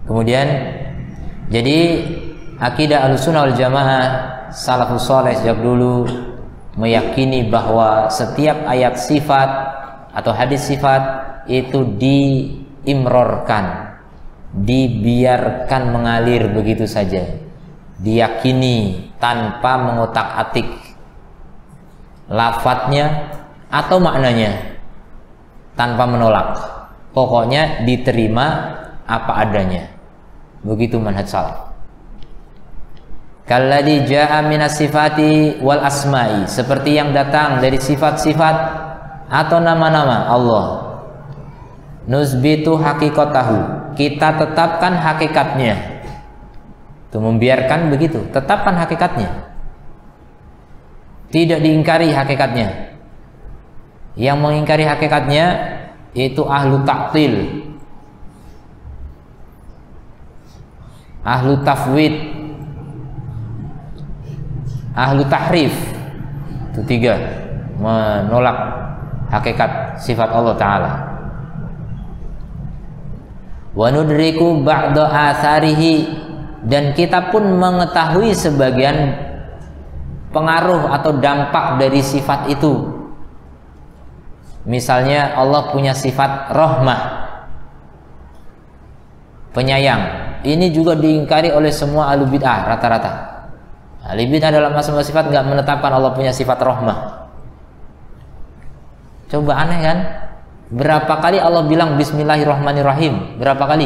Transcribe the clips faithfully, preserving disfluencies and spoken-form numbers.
Kemudian jadi akidah Ahlussunnah wal Jamaah salafus saleh sejak dulu meyakini bahwa setiap ayat sifat atau hadis sifat itu diimrorkan, dibiarkan mengalir begitu saja, diyakini tanpa mengotak-atik lafadznya atau maknanya, tanpa menolak. Pokoknya diterima apa adanya. Begitu manhaj salaf. Kalladzi jaa minas sifati wal asma'i, seperti yang datang dari sifat-sifat atau nama-nama Allah. Nuzbitu haqiqatahu, kita tetapkan hakikatnya. Itu membiarkan begitu, tetapkan hakikatnya. Tidak diingkari hakikatnya. Yang mengingkari hakikatnya itu ahlu ta'til, ahlu tafwid, ahlu tahrif. Itu tiga, menolak hakikat sifat Allah Ta'ala. Wa nudriku ba'da atharihi, dan kita pun mengetahui sebagian pengaruh atau dampak dari sifat itu. Misalnya Allah punya sifat rahmah, penyayang. Ini juga diingkari oleh semua ahlu bid'ah rata-rata. Ahli bid'ah dalam masalah sifat nggak menetapkan Allah punya sifat rahmah. Coba aneh kan? Berapa kali Allah bilang Bismillahirrahmanirrahim? Berapa kali?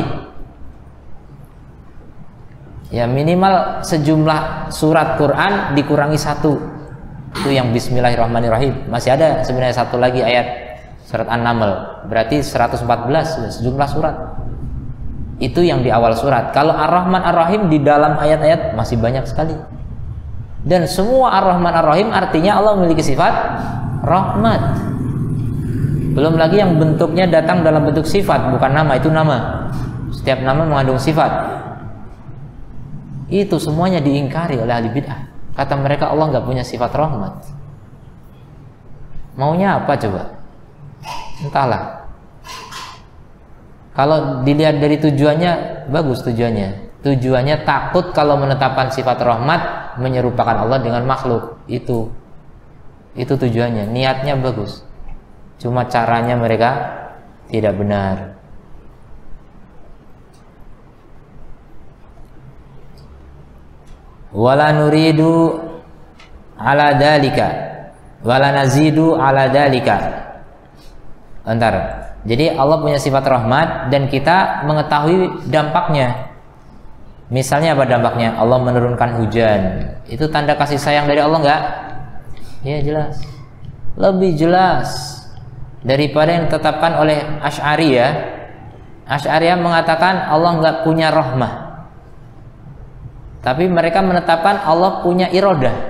Ya minimal sejumlah surat Quran dikurangi satu, itu yang Bismillahirrahmanirrahim. Masih ada sebenarnya satu lagi ayat surat An-Naml, berarti seratus empat belas sejumlah surat. Itu yang di awal surat. Kalau Ar-Rahman Ar-Rahim di dalam ayat-ayat masih banyak sekali. Dan semua Ar-Rahman Ar-Rahim artinya Allah memiliki sifat rahmat. Belum lagi yang bentuknya datang dalam bentuk sifat, bukan nama. Itu nama. Setiap nama mengandung sifat. Itu semuanya diingkari oleh ahli bid'ah. Kata mereka Allah nggak punya sifat rahmat. Maunya apa coba? Entahlah. Kalau dilihat dari tujuannya, bagus tujuannya. Tujuannya takut kalau menetapkan sifat rahmat menyerupakan Allah dengan makhluk. Itu itu tujuannya. Niatnya bagus. Cuma caranya mereka tidak benar. Wala nuridu ala dalika wala nazidu ala dalika. Antara. Jadi Allah punya sifat rahmat dan kita mengetahui dampaknya. Misalnya apa dampaknya? Allah menurunkan hujan. Itu tanda kasih sayang dari Allah enggak? Ya jelas. Lebih jelas daripada yang ditetapkan oleh Asy'ariyah. Asy'ariyah mengatakan Allah enggak punya rahmah. Tapi mereka menetapkan Allah punya iradah.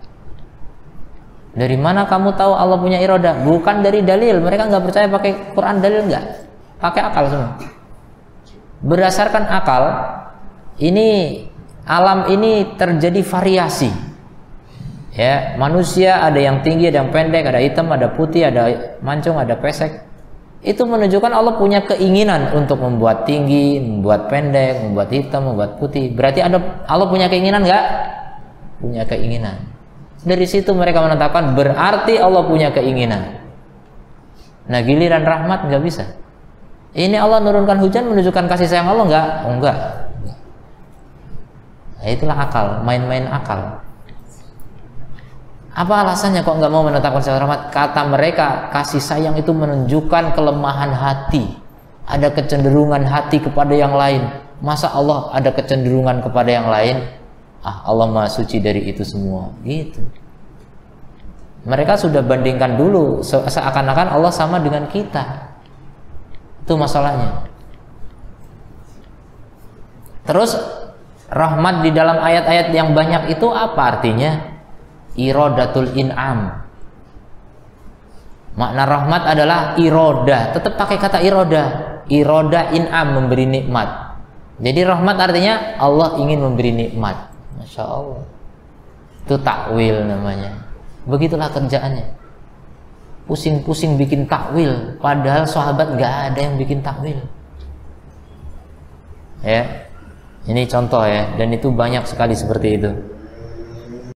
Dari mana kamu tahu Allah punya iradah? Bukan dari dalil. Mereka nggak percaya pakai Quran dalil, nggak. Pakai akal semua. Berdasarkan akal, ini alam ini terjadi variasi. Ya, manusia ada yang tinggi, ada yang pendek, ada hitam, ada putih, ada mancung, ada pesek. Itu menunjukkan Allah punya keinginan untuk membuat tinggi, membuat pendek, membuat hitam, membuat putih. Berarti ada Allah punya keinginan nggak? Punya keinginan. Dari situ mereka menetapkan berarti Allah punya keinginan. Nah giliran rahmat nggak bisa. Ini Allah nurunkan hujan menunjukkan kasih sayang Allah nggak? Oh enggak. Nah, itulah akal, main-main akal. Apa alasannya kok nggak mau menetapkan sifat rahmat? Kata mereka kasih sayang itu menunjukkan kelemahan hati. Ada kecenderungan hati kepada yang lain. Masa Allah ada kecenderungan kepada yang lain? Ah, Allah Maha Suci dari itu semua. Gitu. Mereka sudah bandingkan dulu seakan-akan Allah sama dengan kita. Itu masalahnya. Terus rahmat di dalam ayat-ayat yang banyak itu apa artinya? Iradatul in'am. Makna rahmat adalah iroda. Tetap pakai kata iroda. Iroda in'am, memberi nikmat. Jadi rahmat artinya Allah ingin memberi nikmat. Masya Allah. Itu takwil namanya. Begitulah kerjaannya. Pusing-pusing bikin takwil. Padahal sahabat gak ada yang bikin takwil. Ya, ini contoh ya, dan itu banyak sekali seperti itu.